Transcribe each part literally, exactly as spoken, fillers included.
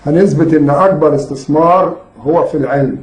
هنثبت ان اكبر استثمار هو في العلم.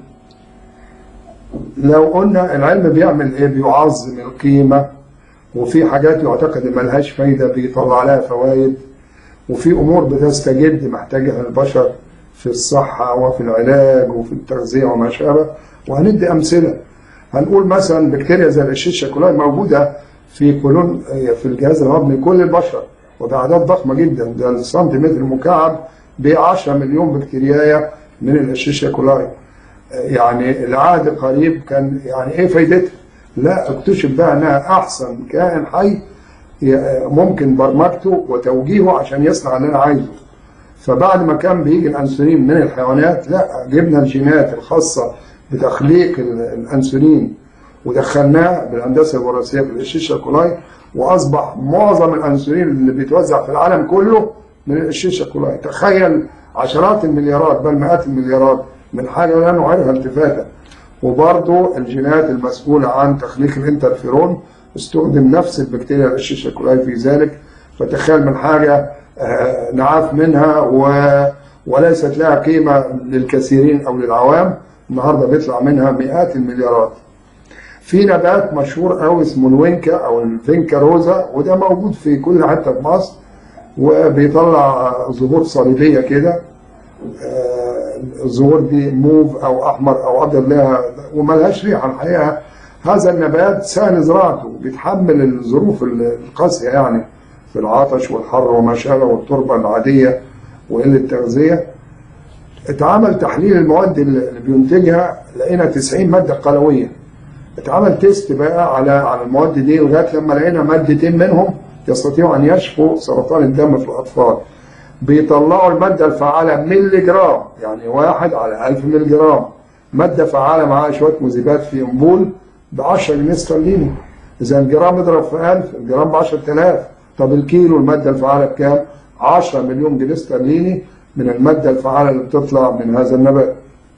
لو قلنا العلم بيعمل ايه؟ بيعظم القيمة، وفي حاجات يعتقد ان ملهاش فايدة بيطلع لها فوائد، وفي امور بتستجد محتاجها البشر في الصحة وفي العلاج وفي التغذية وما شابه. وهندي امثلة، هنقول مثلا بكتيريا زي الشيشة كلها موجودة في كولون في الجهاز الهضمي كل البشر وبأعداد ضخمة جدا، ده السنتيمتر مكعب ب عشرة مليون بكتيريا من الشيشة كولاي. يعني العهد القريب كان يعني ايه فايدتها؟ لا، اكتشف بقى انها احسن كائن حي ممكن برمجته وتوجيهه عشان يصنع اللي انا عايزه. فبعد ما كان بيجي الانسولين من الحيوانات، لا، جبنا الجينات الخاصه بتخليق الانسولين ودخلناه بالهندسه الوراثيه في الشيشه كولاي، واصبح معظم الانسولين اللي بيتوزع في العالم كله من الشيشه كولاي. تخيل عشرات المليارات بل مئات المليارات من حاجه لا نعيرها التفاتا. وبرضه الجينات المسؤوله عن تخليق الانترفيرون استخدم نفس البكتيريا الشيشه كولاي في ذلك. فتخيل من حاجه نعاف منها و... وليست لها قيمه للكثيرين او للعوام، النهارده بيطلع منها مئات المليارات. في نبات مشهور قوي اسمه الوينكا او الفينكا روزا، وده موجود في كل حته في مصر، وبيطلع زهور صليبيه كده. الزهور دي موف او احمر او ابيض لها وملهاش ريحه الحقيقه. هذا النبات سهل زراعته، بيتحمل الظروف القاسيه يعني في العطش والحر وما شابه والتربه العاديه وقله التغذيه. اتعمل تحليل المواد اللي بينتجها، لقينا تسعين ماده قلويه. اتعمل تيست بقى على على المواد دي لغايه لما لقينا مادتين منهم يستطيعوا ان يشفوا سرطان الدم في الاطفال. بيطلعوا الماده الفعاله ملي جرام، يعني واحد على ألف ملي جرام ماده فعاله معاها شويه مذيبات في امبول ب عشرة جنيه استرليني. اذا الجرام اضرب في ألف، الجرام ب عشرة آلاف. طب الكيلو الماده الفعاله بكام؟ عشرة مليون جنيه استرليني من الماده الفعاله اللي بتطلع من هذا النبات.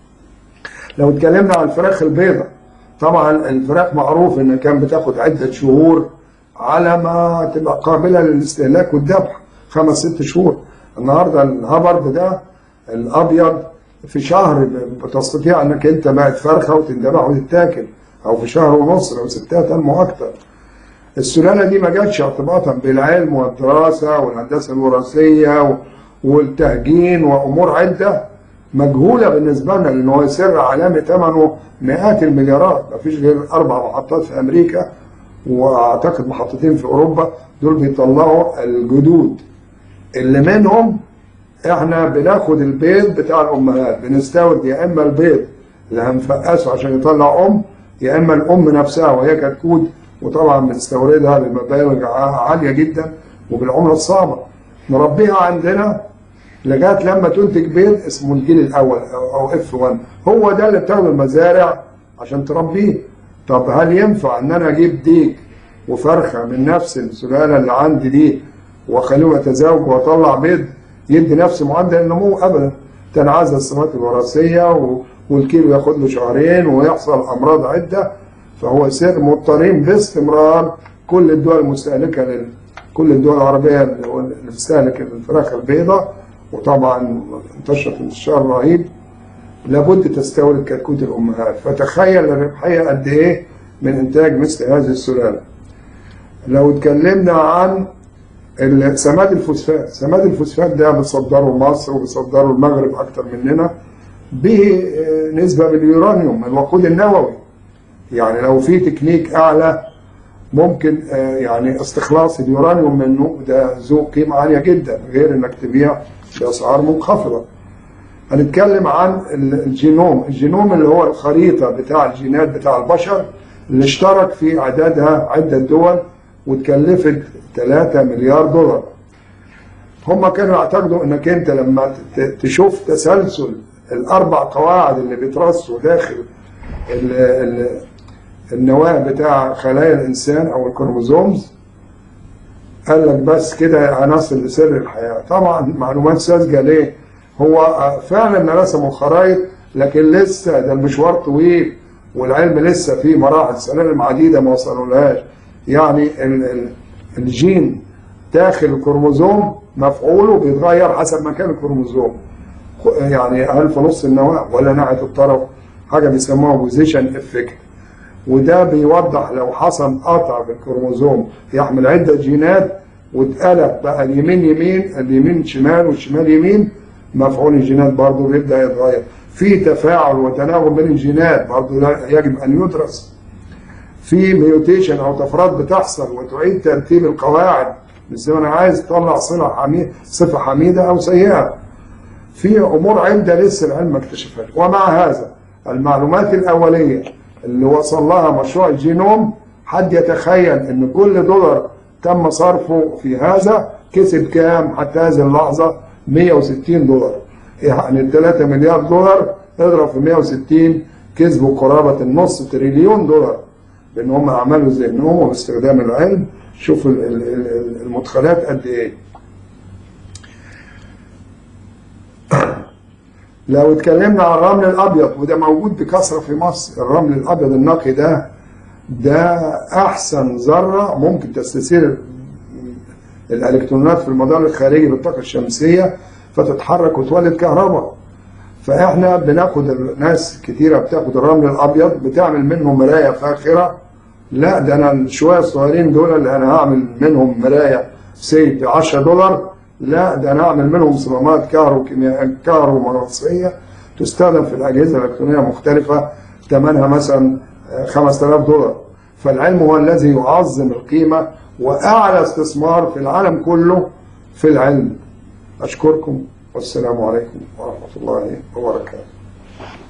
لو اتكلمنا عن الفراخ البيضاء، طبعا الفراخ معروف ان كان بتاخد عده شهور على ما تبقى قابله للاستهلاك والذبح، خمس ست شهور. النهارده الهبرد ده الابيض في شهر بتستطيع انك انت بقت فرخه وتندبح وتتاكل، او في شهر ونص لو سبتها تنمو اكتر. السلاله دي ما جاتش ارتباطا بالعلم والدراسه والهندسه الوراثيه والتهجين وامور عده مجهوله بالنسبه لنا، لان هو سر عالمي ثمنه مئات المليارات. ما فيش غير اربع محطات في امريكا واعتقد محطتين في اوروبا، دول بيطلعوا الجدود اللي منهم احنا بناخد البيض بتاع الامهات، بنستورد يا اما البيض اللي هنفقسه عشان يطلع ام، يا اما الام نفسها وهي كتكوت، وطبعا بنستوردها بمبالغ عاليه جدا وبالعمله الصعبه. نربيها عندنا لغايه لما تنتج بيض اسمه الجيل الاول او اف واحد، هو ده اللي بتاخده المزارع عشان تربيه. طب هل ينفع ان انا اجيب ديك وفرخه من نفس السلاله اللي عندي دي واخليهم يتزاوجوا واطلع بيض يدي نفس معدل النمو؟ ابدا، تنعزل السمات الوراثيه والكيلو ياخد له شهرين ويحصل امراض عده. فهو سر مضطرين باستمرار كل الدول المستهلكه لل... كل الدول العربيه اللي بتستهلك الفراخ البيضاء، وطبعا انتشرت انتشار رهيب، لابد تستورد كتكوت الامهات. فتخيل الربحيه قد ايه من انتاج مثل هذه السلاله. لو اتكلمنا عن سماد الفوسفات، سماد الفوسفات ده بتصدره مصر وبتصدره المغرب اكتر مننا، به نسبه من اليورانيوم الوقود النووي. يعني لو في تكنيك اعلى ممكن يعني استخلاص اليورانيوم منه، ده ذو قيمه عاليه جدا، غير انك تبيع باسعار منخفضه. هنتكلم عن الجينوم، الجينوم اللي هو الخريطه بتاع الجينات بتاع البشر اللي اشترك في اعدادها عده دول وتكلفت ثلاثة مليار دولار. هم كانوا يعتقدوا انك انت لما تشوف تسلسل الاربع قواعد اللي بيترصوا داخل ال ال النواه بتاع خلايا الانسان او الكروموزومز، قال لك بس كده عناصر لسر الحياه. طبعا معلومات ساذجه. ليه؟ هو فعلا رسموا خرائط، لكن لسه ده المشوار طويل والعلم لسه فيه مراحل سلالم عديده ما وصلولهاش. يعني ال ال الجين داخل الكروموزوم مفعوله بيتغير حسب مكان الكروموزوم، يعني ألف نص النواة ولا ناحية الطرف، حاجة بيسموها بوزيشن افكت. وده بيوضح لو حصل قطع في الكروموزوم يحمل عدة جينات واتقلب بقى اليمين يمين اليمين شمال والشمال يمين، مفعول الجينات برضه بيبدأ يتغير. في تفاعل وتناغم بين الجينات برضه يجب أن يدرس. في ميوتيشن أو طفرات بتحصل وتعيد ترتيب القواعد، زي ما أنا عايز تطلع صفة حميدة صفة حميدة أو سيئة. في أمور عدة لسه العلم ما اكتشفهاش. ومع هذا المعلومات الأولية اللي وصل لها مشروع الجينوم، حد يتخيل ان كل دولار تم صرفه في هذا كسب كام حتى هذه اللحظة؟ مئة وستين دولار. يعني ثلاثة مليار دولار اضرب في مئة وستين، كسبوا قرابة النص تريليون دولار بان هم عملوا ذهنهم وباستخدام العلم. شوفوا المدخلات قد ايه. لو اتكلمنا عن الرمل الابيض، وده موجود بكثره في مصر، الرمل الابيض النقي ده ده احسن ذره ممكن تستثير الالكترونات في المدار الخارجي بالطاقه الشمسيه فتتحرك وتولد كهرباء. فاحنا بناخد ناس كتيره بتاخد الرمل الابيض بتعمل منه مرايه فاخره. لا ده انا شويه الصغيرين دول اللي انا هعمل منهم مرايه سي ب عشرة دولار، لا ده انا اعمل منهم صمامات كهروكيميائيه كهرومغناطيسيه تستخدم في الاجهزه الالكترونيه مختلفه ثمنها مثلا خمسة آلاف دولار. فالعلم هو الذي يعظم القيمه، واعلى استثمار في العالم كله في العلم. اشكركم والسلام عليكم ورحمه الله وبركاته.